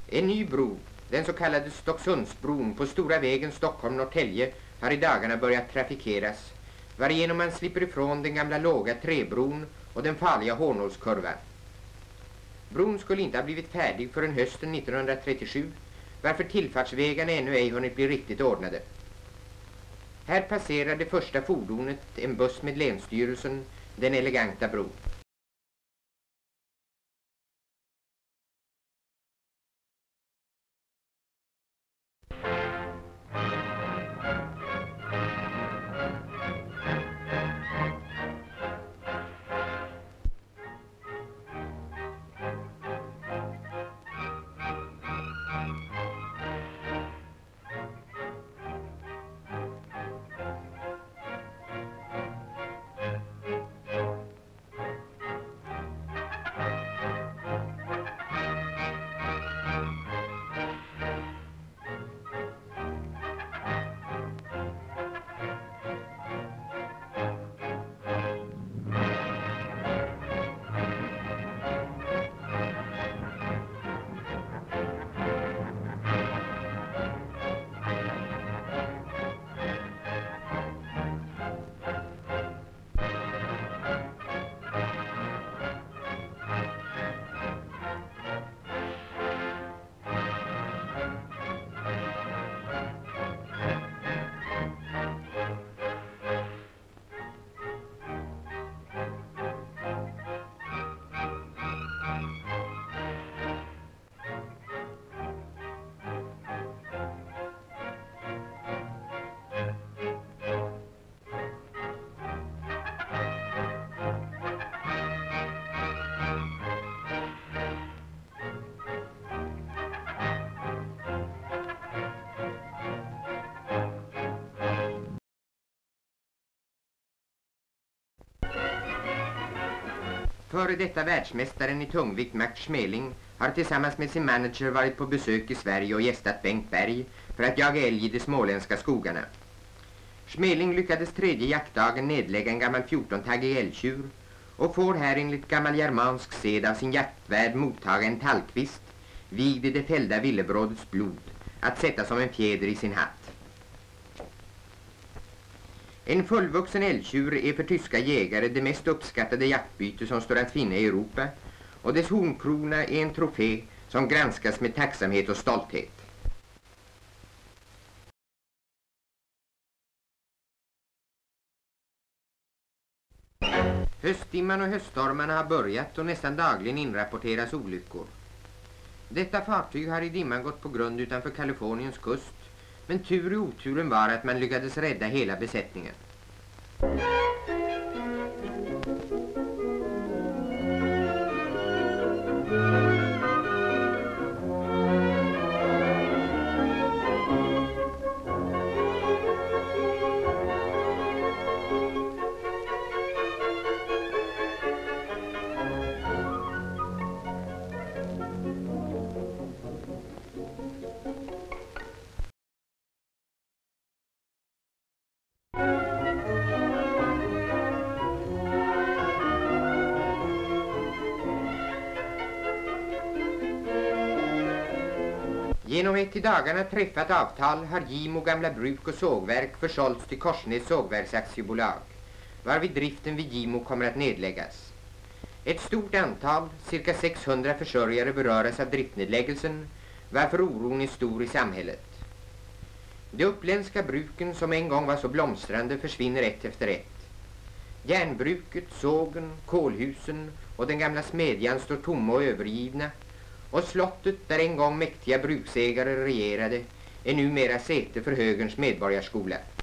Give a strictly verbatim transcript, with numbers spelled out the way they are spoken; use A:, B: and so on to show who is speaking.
A: En ny bro, den så kallade Stocksundsbron på stora vägen Stockholm-Norrtälje, har i dagarna börjat trafikeras, varigenom man slipper ifrån den gamla låga träbron och den farliga Hornålskurvan. Bron skulle inte ha blivit färdig förrän hösten nittonhundratrettiosju, varför tillfartsvägarna ännu ej hunnit bli riktigt ordnade. Här passerar det första fordonet, en buss med länsstyrelsen, den eleganta bron. Före detta världsmästaren i tungvikt Max Schmeling har tillsammans med sin manager varit på besök i Sverige och gästat Bengt Berg för att jaga älg i de småländska skogarna. Schmeling lyckades tredje jaktdagen nedlägga en gammal fjortontaggig älgtjur och får här enligt gammal germansk sed av sin jaktvärd mottaga en tallkvist, vigd i det fällda villebrådets blod, att sätta som en fjäder i sin hatt. En fullvuxen älgtjur är för tyska jägare det mest uppskattade jaktbyte som står att finna i Europa, och dess hornkrona är en trofé som granskas med tacksamhet och stolthet. Höstdimman och höststormarna har börjat och nästan dagligen inrapporteras olyckor. Detta fartyg har i dimman gått på grund utanför Kaliforniens kust, men tur i oturen var att man lyckades rädda hela besättningen. Genom ett i dagarna träffat avtal har Gimo gamla bruk och sågverk försålts till Korsnäs sågverksaktiebolag, varvid driften vid Gimo kommer att nedläggas. Ett stort antal, cirka sexhundra försörjare, beröras av driftnedläggelsen, varför oron är stor i samhället. De uppländska bruken som en gång var så blomstrande försvinner ett efter ett. Järnbruket, sågen, kolhusen och den gamla smedjan står tomma och övergivna, och slottet där en gång mäktiga bruksägare regerade är numera säte för högerns medborgarskola.